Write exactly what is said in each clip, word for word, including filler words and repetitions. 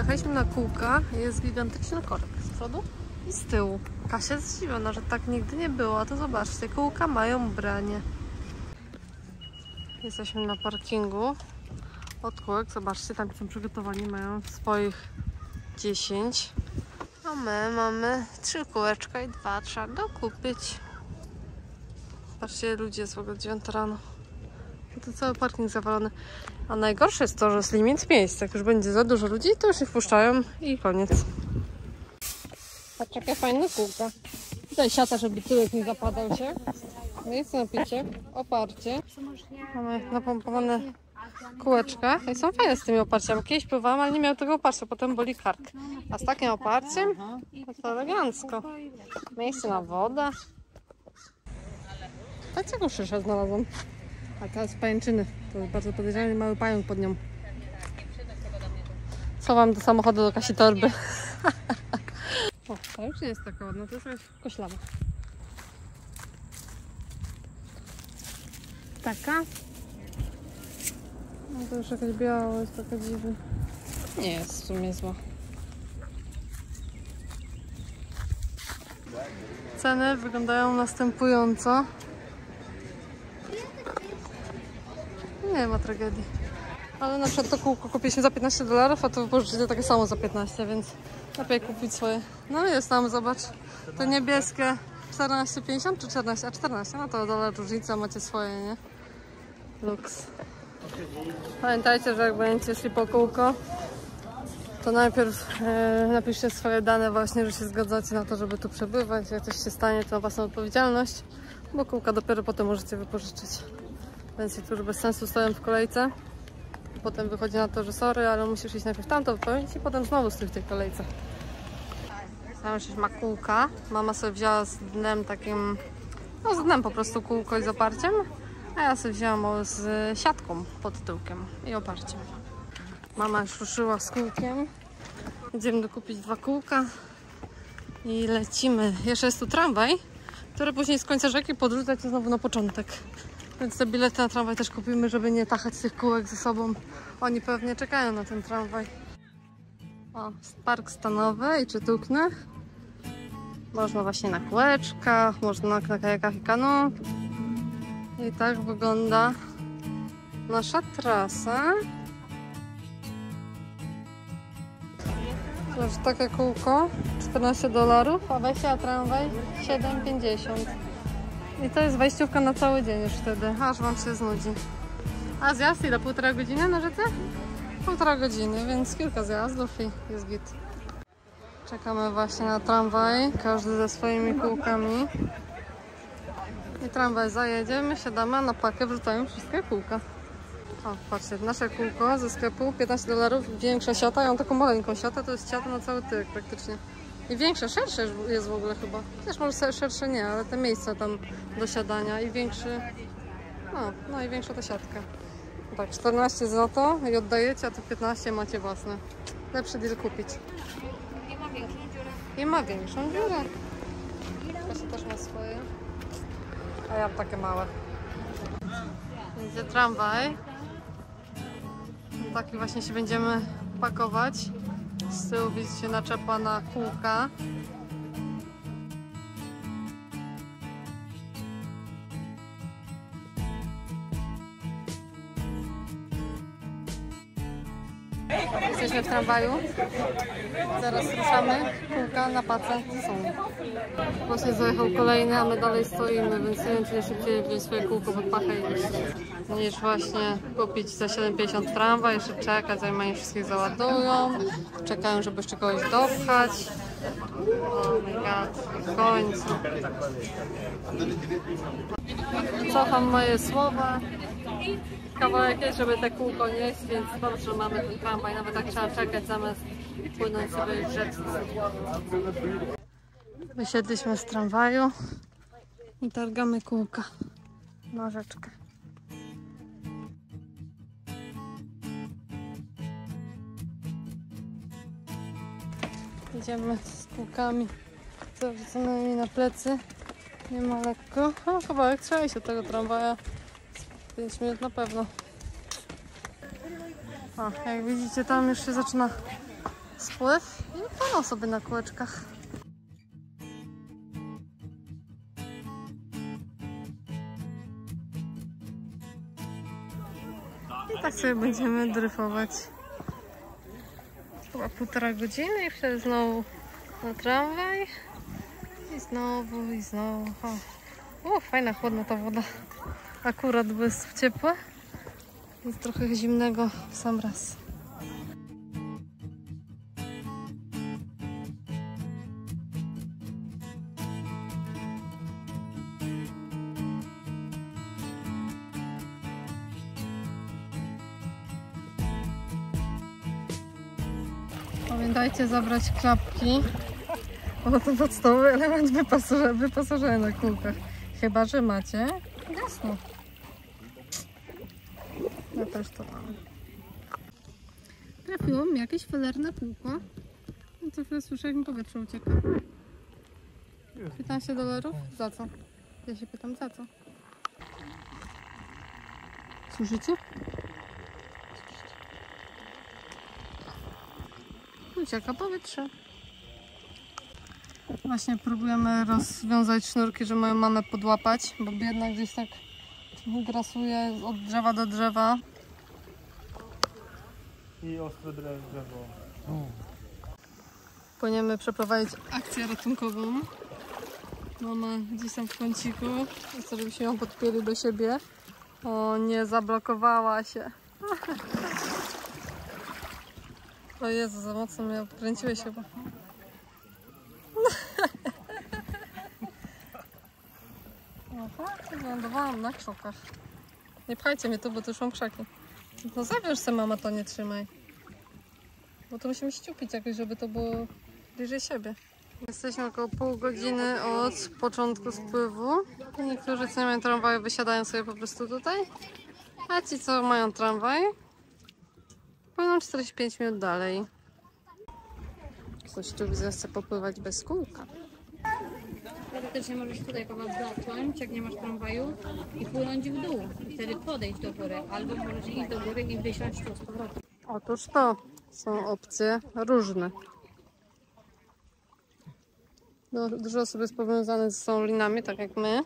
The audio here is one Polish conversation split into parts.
Przyjechaliśmy na kółka, jest gigantyczny korek z przodu i z tyłu. Kasia jest zdziwiona, że tak nigdy nie było, a to zobaczcie, kółka mają branie. Jesteśmy na parkingu od kółek, zobaczcie, tam są przygotowani, mają swoich dziesięć. A my mamy trzy kółeczka i dwa trzeba dokupić. Patrzcie, ludzie, jest w ogóle dziewiąta rano. To cały parking zawalony. A najgorsze jest to, że jest limit miejsc. Jak już będzie za dużo ludzi, to już się wpuszczają i koniec. Patrz, jakie fajne kółka. Tutaj siata, żeby tyłek nie zapadał się. Miejsce na picie, oparcie. Mamy napompowane kółeczka. I są fajne z tymi oparciami. Kiedyś pływałam, ale nie miał tego oparcia, potem boli kark. A z takim oparciem to, to elegancko. Miejsce na wodę. Takiego szysza znalazłam. A teraz pajęczyny. To jest bardzo podejrzany mały pająk pod nią. Schowam do samochodu, do Kasi torby. O, to już nie jest taka ładna, to jest jakaś koślawa. Taka? No to już jakaś biała, jest taka dziwna. Nie jest w sumie zła. Ceny wyglądają następująco. Nie ma tragedii. Ale na przykład to kółko kupiliśmy za piętnaście dolarów, a to wypożyczycie takie samo za piętnaście, więc lepiej kupić swoje. No jest tam, zobacz, to niebieskie czternaście pięćdziesiąt czy czternaście? A czternaście, no to dolar różnica, macie swoje, nie? Luks. Pamiętajcie, że jak będziecie szli po kółko, to najpierw e, napiszcie swoje dane właśnie, że się zgadzacie na to, żeby tu przebywać. Jak coś się stanie, to na własną odpowiedzialność, bo kółka dopiero potem możecie wypożyczyć. Więc niektórzy bez sensu stoją w kolejce. Potem wychodzi na to, że sorry, ale musisz iść najpierw tamto wypełnić i potem znowu stój w tej kolejce. Tam już ma kółka. Mama sobie wzięła z dnem takim, no z dnem po prostu kółko i z oparciem. A ja sobie wzięłam z siatką pod tyłkiem i oparciem. Mama już ruszyła z kółkiem. Idziemy dokupić dwa kółka i lecimy. Jeszcze jest tu tramwaj, który później z końca rzeki podrzuca cię znowu na początek. Więc te bilety na tramwaj też kupimy, żeby nie tachać tych kółek ze sobą. Oni pewnie czekają na ten tramwaj. O, park stanowy i czytukny. Można właśnie na kółeczkach, można na kajakach i kanu. I tak wygląda nasza trasa. Znaczy takie kółko czternaście dolarów, a wejście na tramwaj siedem pięćdziesiąt. I to jest wejściówka na cały dzień już wtedy, aż wam się znudzi. A zjazd ile? Półtora godziny na rzece? Półtora godziny, więc kilka zjazdów i jest git. Czekamy właśnie na tramwaj, każdy ze swoimi kółkami. I tramwaj zajedzie, my siadamy, a na pakę wrzucają wszystkie kółka. O, patrzcie, nasze kółko ze sklepu piętnaście dolarów, większa siata, ja mam taką maleńką siatę, to jest siata na cały tyłek praktycznie. I większe, szersze jest w ogóle chyba. Też może szersze nie, ale te miejsca tam do siadania i większy. No, no i większa ta siatka. Tak, czternaście za to i oddajecie, a tu piętnaście macie własne. Lepszy deal kupić. I ma większą dziurę. I ma większą dziurę. Kasia też ma swoje. A ja mam takie małe. Idzie tramwaj. Taki właśnie się będziemy pakować. Z tyłu widzicie naczepa na kółka. Jesteśmy w tramwaju. Zaraz ruszamy. Kółka na pace są. Właśnie zajechał kolejny, a my dalej stoimy, więc nie wiem, czy nie szybciej wziąć swoje kółko pod pachę i iść. Niż właśnie kupić za siedem pięćdziesiąt tramwaj, jeszcze czekać, zanim oni wszystkich załadują. Czekają, żeby jeszcze kogoś dopchać. Oh my god, w końcu. Cofam moje słowa. Kawałek jest, żeby te kółko nieść, więc dobrze, że mamy ten tramwaj, nawet tak trzeba czekać zamiast płynąć sobie w rzece. Wysiedliśmy z tramwaju i targamy kółka na rzeczkę. Idziemy z kółkami zawrzuconymi na plecy. Nie ma lekko. O, kawałek trzeba iść od tego tramwaja. pięć minut na pewno. O, jak widzicie, tam już się zaczyna spływ i płyną sobie na kółeczkach. I tak sobie będziemy dryfować chyba półtora godziny i wtedy znowu na tramwaj i znowu i znowu. O, o fajna, chłodna ta woda. Akurat bez ciepła. Jest trochę zimnego w sam raz. Pamiętajcie zabrać klapki, bo to podstawowy element wyposażenia na kółkach. Chyba że macie jasno. Ja też to mam. Trafiło mi jakieś felerne kółko. No to chwilę słyszę, jak mi powietrze ucieka. piętnaście dolarów? Za co? Ja się pytam, za co? Słyszycie? Ucieka powietrze. Właśnie próbujemy rozwiązać sznurki, żeby moją mamę podłapać, bo biedna gdzieś tak grasuje od drzewa do drzewa. I ostre drzewo. Płyniemy przeprowadzić akcję ratunkową. Mama gdzieś tam w kąciku. Chcę, żebyśmy ją podpięli do siebie. O nie, zablokowała się. O Jezu, za mocno mnie obkręciłeś chyba. Aha, wylądowałam na krzokach. Nie pchajcie mnie tu, bo tu już mam krzaki. No zabierz se, mama, to nie trzymaj. Bo to musimy ściupić jakoś, żeby to było bliżej siebie. Jesteśmy około pół godziny od początku spływu. Niektórzy, co nie mają tramwaju, wysiadają sobie po prostu tutaj. A ci, co mają tramwaj, płyną czterdzieści pięć minut dalej. Ktoś tu chce popływać bez kółka. Teoretycznie możesz tutaj kogoś zacząć, jak nie masz tramwaju, i płynąć w dół. I wtedy podejść do góry. Albo możesz iść do góry i wysiąść tu z powrotem. Otóż to są opcje różne. No, dużo osób jest powiązanych z tą linami, tak jak my.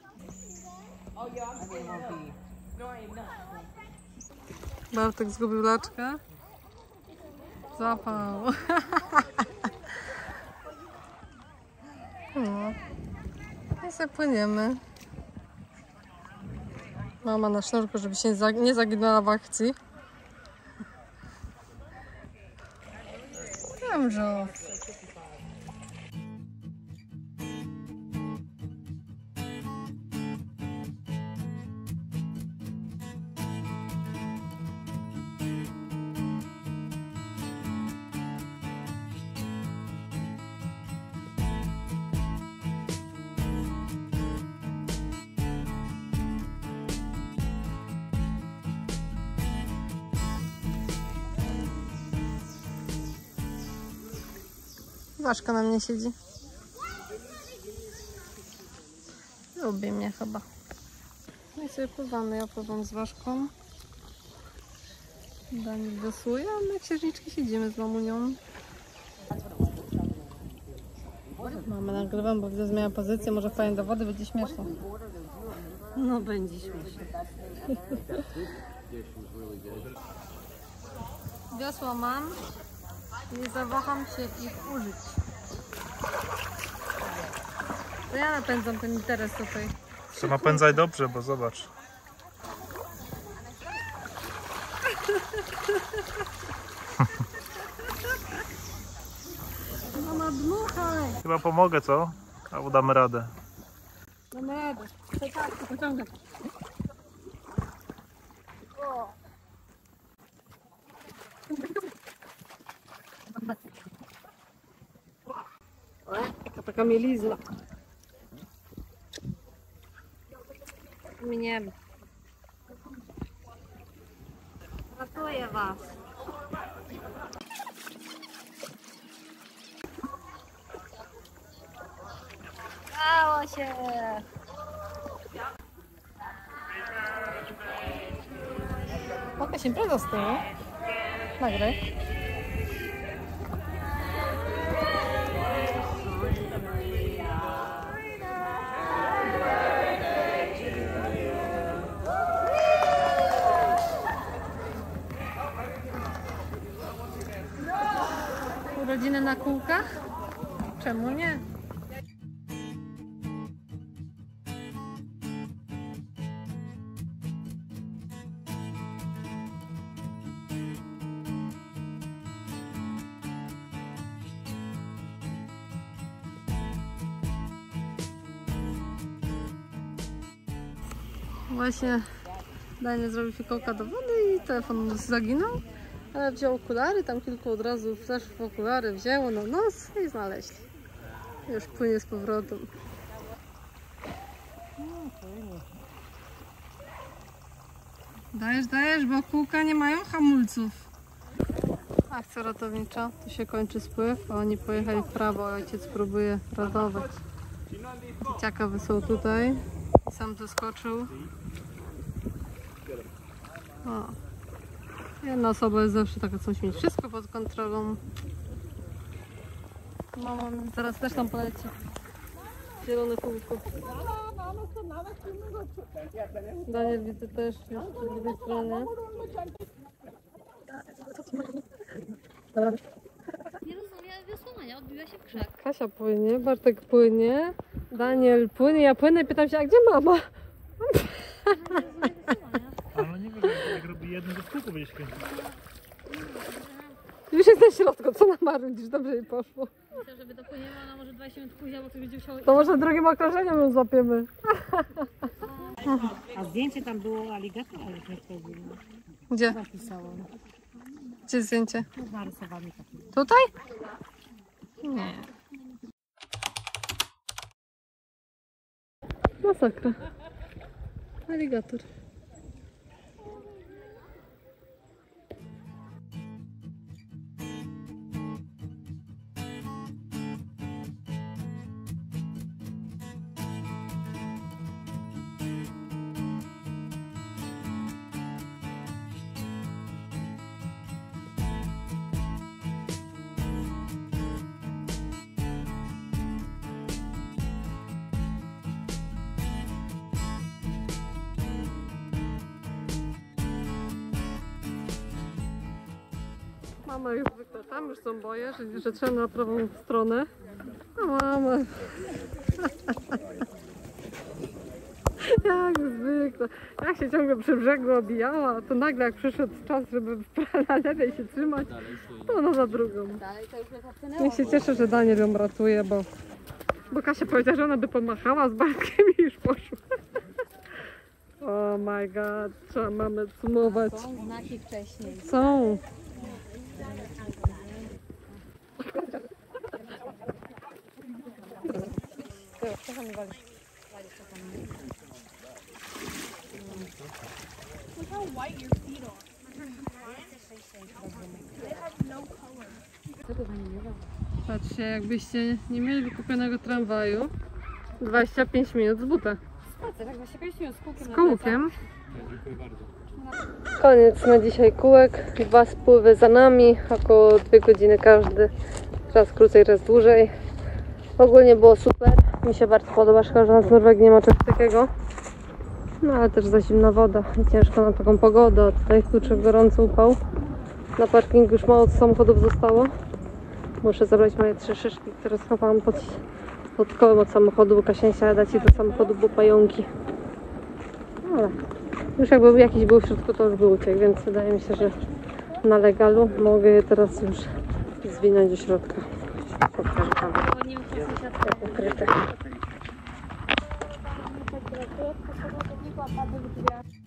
Bartek zgubił laczkę. Złapał. No. I sobie płyniemy. Mama na sznurku, żeby się nie zaginęła w akcji. Dobrze. Ważka na mnie siedzi. Lubi mnie chyba. No i sobie pływamy. Ja pływam z Ważką. Daniel wiosłuje, a my jak księżniczki siedzimy z mamunią. Mamy nagrywam, bo widzę, zmienia pozycję. Może wpadnie do wody, będzie śmieszne. No będzie śmieszne. Wiosło mam. Nie zawaham się ich użyć. To ja napędzam ten interes tutaj. To napędzaj dobrze, bo zobacz. Mama, dmuchaj! Chyba pomogę, co? Albo damy radę. Damy radę. To tak, to pociągam. Taka, taka mielizna. Miniemy. Ratuję was. Dało się! Jakaś impreza z tyłu. Nagraj. godzinę na kółkach? Czemu nie? Właśnie Daniel zrobił fikołka do wody i telefon zaginął, ale wziął okulary, tam kilku od razu też w okulary wzięło na nos i znaleźli. Już płynie z powrotem. Dajesz, dajesz, bo kółka nie mają hamulców. Akcja ratownicza, tu się kończy spływ, a oni pojechali w prawo, ojciec próbuje ratować. Dzieciaka wysłał tutaj, sam zeskoczył. O. Jedna osoba jest zawsze taka, coś mieć wszystko pod kontrolą. Mama zaraz też tam poleci. Zielone kółko. Daniel widzę też już po drugiej stronie. Nie rozumiem wiosłowania, odbiła się w krzak. Kasia płynie, Bartek płynie, Daniel płynie, ja płynę i pytam się, a gdzie mama? Ale nie wiem, jak robi jedno, to w kółko będziesz kręcić. Już jest na środku, co na marudzisz, dobrze jej poszło. Myślę, żeby dopłyniemy, ona może dwadzieścia minut później, bo coś będzie musiało... To może drugim okrążeniem ją złapiemy. A zdjęcie tam było aligatora, ale nie wchodziło. Gdzie? Napisało. Gdzie jest zdjęcie? No, narysowany taki. Tutaj? Nie. Masakra. Aligator. Mama już zwykle tam, już są boje, że, że trzeba na prawą stronę. A mama... Jak zwykle. Jak się ciągle przy brzegu obijała, to nagle jak przyszedł czas, żeby na lewej się trzymać, to ona na drugą. Dalej to już mnie popłynęło. Ja się cieszę, że Daniel ją ratuje, bo, bo Kasia powiedziała, że ona by pomachała z Bartkiem i już poszła. Oh my god, trzeba mamy cumować. Są znaki wcześniej. Są. Patrzcie, jakbyście nie mieli wykupionego tramwaju, dwadzieścia pięć minut z buta. Tak właśnie pięćdziesiąt z kółkiem. Z kółkiem. Koniec na dzisiaj kółek. Dwa spływy za nami, około dwie godziny każdy. Raz krócej, raz dłużej. Ogólnie było super. Mi się bardzo podoba, szkoda, że nas w Norwegii nie ma czegoś takiego. No ale też za zimna woda i ciężko na taką pogodę. A tutaj kurczę gorący upał. Na parkingu już mało samochodów zostało. Muszę zabrać moje trzy szyszki, które schowałam pod, pod kołem od samochodu, bo Kasia nie chciała dać jej do samochodu, bo pająki. Ale już jakby jakiś był w środku, to już był uciek, więc wydaje mi się, że na legalu mogę je teraz już zwinąć do środka. Pokażę tam. Ukryte.